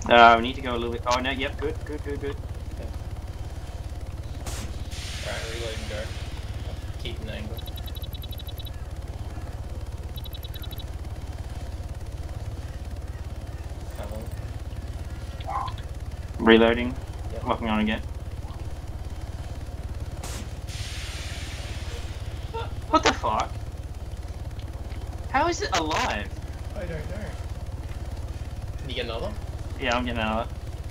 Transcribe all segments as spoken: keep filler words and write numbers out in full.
Uh, we need to go a little bit. Oh no, yep, good, good, good, good. Okay. Alright, reload and go. I'll keep an angle. Come on. Reloading. Yep. Locking on again. What the fuck? How is it alive? I don't know. Can you get another? Yeah, I'm getting another.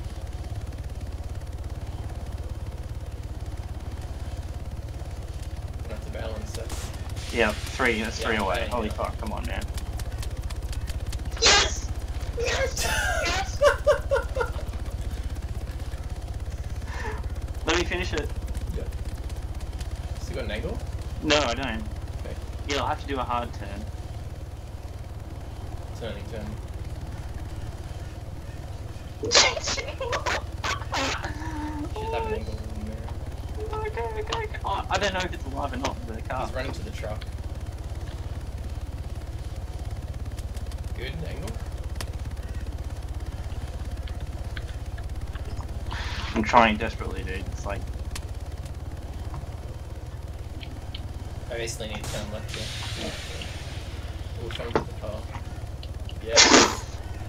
That's a balance set. Yeah, three. That's Yeah, three away. okay, Holy yeah. fuck! Come on, man. Yes! Yes! Yes! Let me finish it. Yeah. Still got an angle? No, I don't. Okay. Yeah, I'll have to do a hard turn. Turning, turning. Should Should have an angle in there. Okay, okay, okay. Oh, I don't know if it's alive or not with the car. He's running to the truck. Good angle. I'm trying desperately, dude. It's like... I basically need to turn left here. We'll come to the car. Yeah.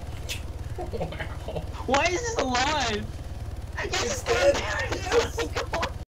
Wow. Why is this alive? Yes, It's dead. Yes.